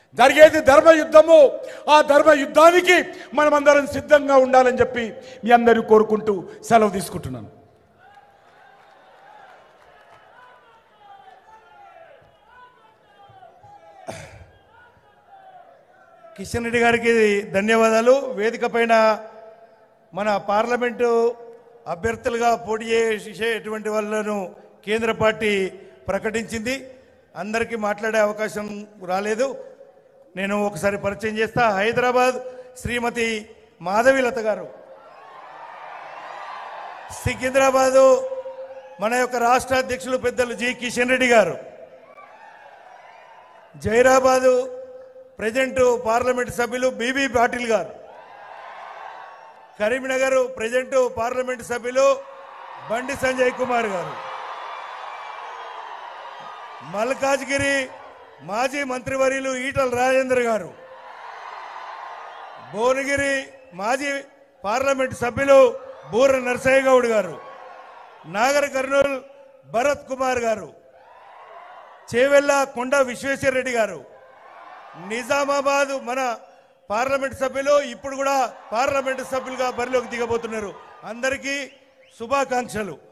జరిగేది ధర్మ యుద్ధము. ఆ ధర్మ యుద్ధానికి మనమందరం సిద్ధంగా ఉండాలని చెప్పి మీ అందరూ కోరుకుంటూ సెలవు తీసుకుంటున్నాను. కిషన్ రెడ్డి గారికి ధన్యవాదాలు. వేదిక పైన మన పార్లమెంటు అభ్యర్థులుగా పోటీ చేసేటువంటి వాళ్ళను కేంద్ర పార్టీ ప్రకటించింది. అందరికీ మాట్లాడే అవకాశం రాలేదు. నేను ఒకసారి పరిచయం చేస్తా. హైదరాబాద్ శ్రీమతి మాధవీలత గారు, సికింద్రాబాదు మన యొక్క రాష్ట్ర అధ్యక్షులు పెద్దలు జి కిషన్ రెడ్డి గారు, జైరాబాదు ప్రెజెంట్ పార్లమెంట్ సభ్యులు బీబీ పాటిల్ గారు, కరీంనగర్ ప్రెజెంట్ పార్లమెంట్ సభ్యులు బండి సంజయ్ కుమార్ గారు, మల్కాజ్గిరి మాజీ మంత్రివర్యులు ఈటల రాజేందర్ గారు, భువనగిరి మాజీ పార్లమెంట్ సభ్యులు బూర నరసయ్య గౌడ్ గారు, నాగర్ కర్నూల్ భరత్ కుమార్ గారు, చేవెళ్ళ కొండ విశ్వేశ్వర రెడ్డి గారు, నిజామాబాద్ మన పార్లమెంట్ సభ్యులు ఇప్పుడు కూడా పార్లమెంట్ సభ్యులుగా బరిలోకి దిగబోతున్నారు. అందరికీ శుభాకాంక్షలు.